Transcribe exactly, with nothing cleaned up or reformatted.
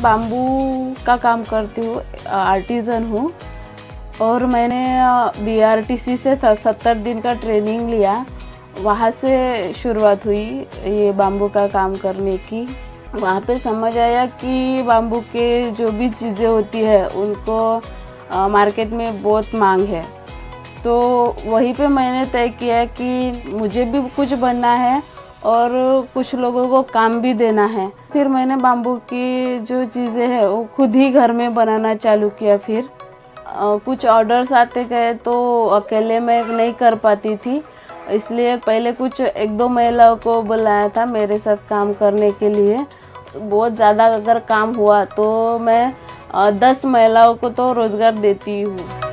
Bamboo का काम करती हूँ, आर्टिज़न हूँ। और मैंने बी आर टी सी से सत्तर दिन का ट्रेनिंग लिया, वहाँ से शुरुआत हुई ये बाम्बू का काम करने की। वहाँ पे समझ आया कि बाम्बू के जो भी चीज़ें होती है उनको आ, मार्केट में बहुत मांग है। तो वहीं पे मैंने तय किया कि मुझे भी कुछ बनना है और कुछ लोगों को काम भी देना है। फिर मैंने बाम्बू की जो चीज़ें हैं वो खुद ही घर में बनाना चालू किया। फिर आ, कुछ ऑर्डर्स आते गए तो अकेले मैं नहीं कर पाती थी, इसलिए पहले कुछ एक दो महिलाओं को बुलाया था मेरे साथ काम करने के लिए। बहुत ज़्यादा अगर काम हुआ तो मैं दस महिलाओं को तो रोज़गार देती हूँ।